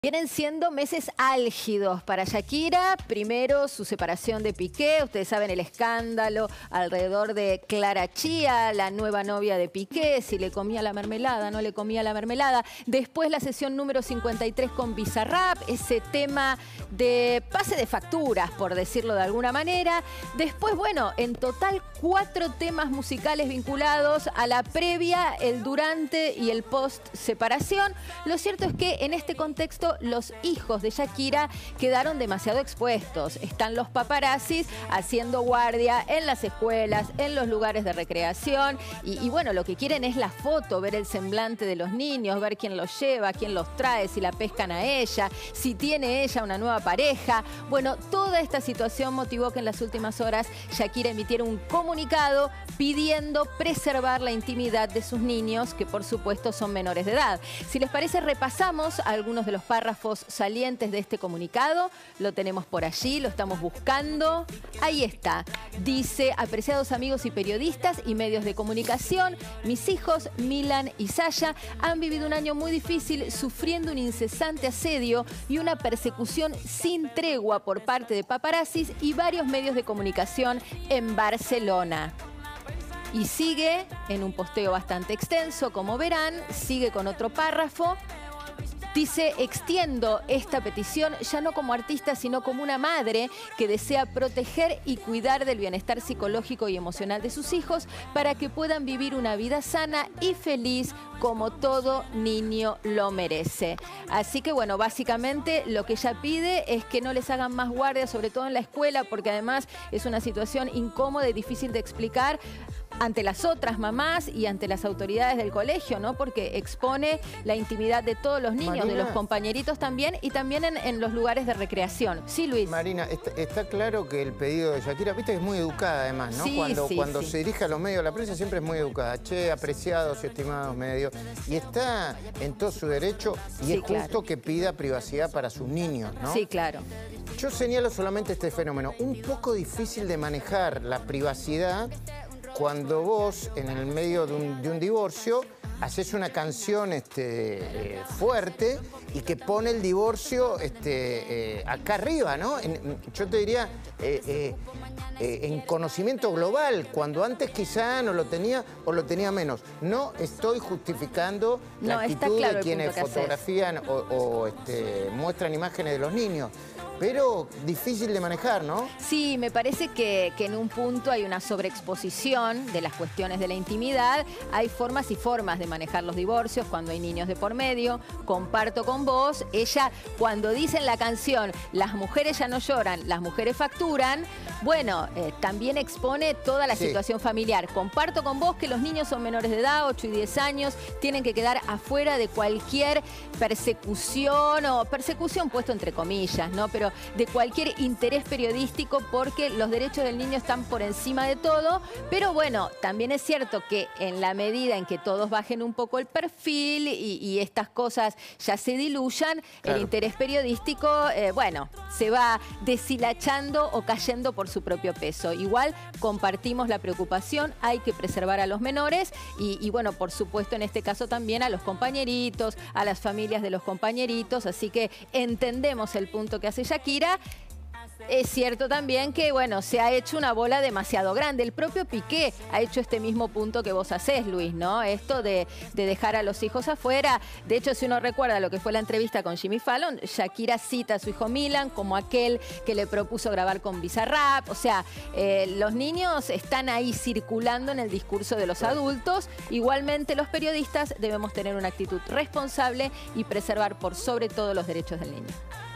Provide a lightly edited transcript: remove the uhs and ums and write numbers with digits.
Vienen siendo meses álgidos para Shakira. Primero, su separación de Piqué. Ustedes saben el escándalo alrededor de Clara Chía, la nueva novia de Piqué. Si le comía la mermelada, no le comía la mermelada. Después, la sesión número 53 con Bizarrap. Ese tema de pase de facturas, por decirlo de alguna manera. Después, bueno, en total 4 temas musicales vinculados a la previa, el durante y el post separación. Lo cierto es que en este contexto los hijos de Shakira quedaron demasiado expuestos. Están los paparazzis haciendo guardia en las escuelas, en los lugares de recreación y bueno, lo que quieren es la foto, ver el semblante de los niños, ver quién los lleva, quién los trae, si la pescan a ella, si tiene ella una nueva pareja. Bueno, toda esta situación motivó que en las últimas horas Shakira emitiera un comunicado pidiendo preservar la intimidad de sus niños, que por supuesto son menores de edad. Si les parece, repasamos algunos de los párrafos salientes de este comunicado. Lo tenemos por allí, lo estamos buscando. Ahí está. Dice: apreciados amigos y periodistas y medios de comunicación, mis hijos Milan y Sasha han vivido un año muy difícil, sufriendo un incesante asedio y una persecución sin tregua por parte de paparazzis y varios medios de comunicación en Barcelona. Y sigue en un posteo bastante extenso, como verán, sigue con otro párrafo. Dice: extiendo esta petición ya no como artista, sino como una madre que desea proteger y cuidar del bienestar psicológico y emocional de sus hijos para que puedan vivir una vida sana y feliz como todo niño lo merece. Así que bueno, básicamente lo que ella pide es que no les hagan más guardia, sobre todo en la escuela, porque además es una situación incómoda y difícil de explicar ante las otras mamás y ante las autoridades del colegio, ¿no? Porque expone la intimidad de todos los niños, Marina, de los compañeritos también, y también en los lugares de recreación. Sí, Luis. Marina, está claro que el pedido de Shakira, viste que es muy educada además, ¿no? Sí, cuando se dirige a los medios de la prensa siempre es muy educada. Che, apreciados y estimados medios. Y está en todo su derecho y sí, es justo, claro, que pida privacidad para sus niños, ¿no? Sí, claro. Yo señalo solamente este fenómeno. Un poco difícil de manejar la privacidad cuando vos, en el medio de un divorcio, haces una canción fuerte y que pone el divorcio acá arriba, ¿no? Yo te diría, en conocimiento global, cuando antes quizá no lo tenía o lo tenía menos. No estoy justificando la actitud de quienes fotografían o muestran imágenes de los niños. Pero difícil de manejar, ¿no? Sí, me parece que en un punto hay una sobreexposición de las cuestiones de la intimidad. Hay formas y formas de manejar los divorcios cuando hay niños de por medio. Comparto con vos. Ella, cuando dice en la canción, las mujeres ya no lloran, las mujeres facturan, bueno, también expone toda la situación familiar. Comparto con vos que los niños son menores de edad, 8 y 10 años, tienen que quedar afuera de cualquier persecución, o persecución puesto entre comillas, ¿no? Pero de cualquier interés periodístico, porque los derechos del niño están por encima de todo. Pero bueno, también es cierto que en la medida en que todos bajen un poco el perfil y estas cosas ya se diluyan, claro, el interés periodístico, bueno, se va deshilachando o cayendo por su propio peso. Igual compartimos la preocupación, hay que preservar a los menores y bueno, por supuesto en este caso también a los compañeritos, a las familias de los compañeritos, así que entendemos el punto que hace Shakira. Es cierto también que, bueno, se ha hecho una bola demasiado grande. El propio Piqué ha hecho este mismo punto que vos hacés, Luis, ¿no? Esto de dejar a los hijos afuera. De hecho, si uno recuerda lo que fue la entrevista con Jimmy Fallon, Shakira cita a su hijo Milan como aquel que le propuso grabar con Bizarrap. O sea, los niños están ahí circulando en el discurso de los adultos. Igualmente, los periodistas debemos tener una actitud responsable y preservar por sobre todo los derechos del niño.